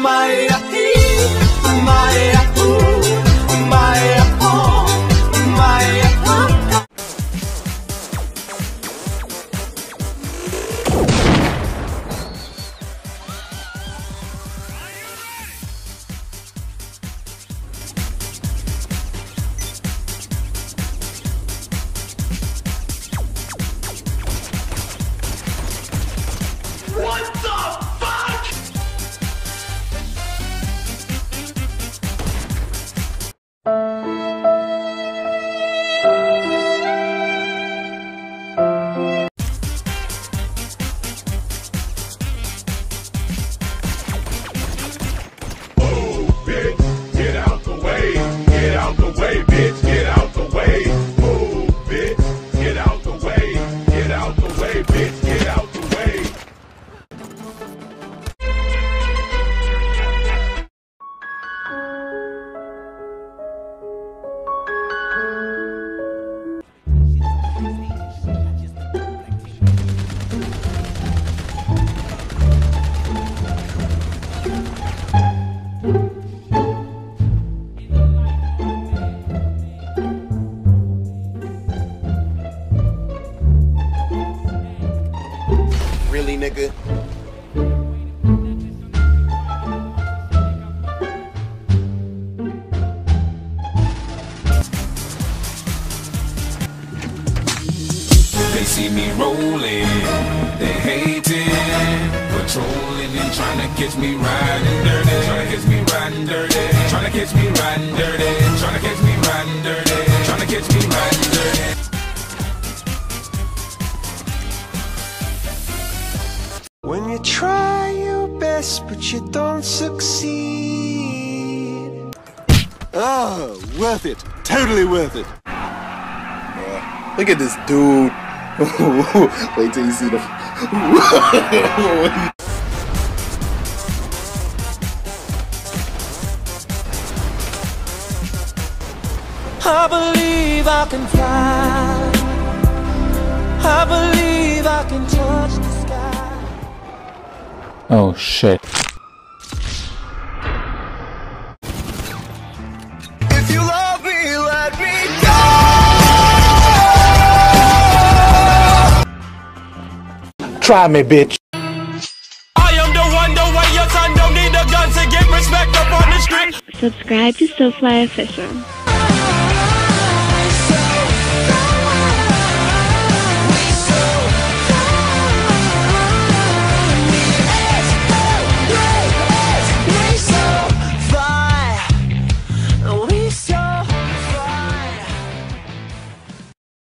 Really, nigga? They see me rolling, they hating, patrolling and trying to catch me riding dirty, trying to catch me riding dirty, trying to catch me riding dirty, trying to catch me riding dirty, trying to catch me riding dirty. When you try your best but you don't succeed. Oh, worth it. Totally worth it. Look at this dude. Wait till you see the. I believe I can fly. I believe I can touch the sky. Oh shit. If you love me, let me go. Try me, bitch. I am the one, the way your son don't need a gun to get respect up on the street. Subscribe to SoFly Official.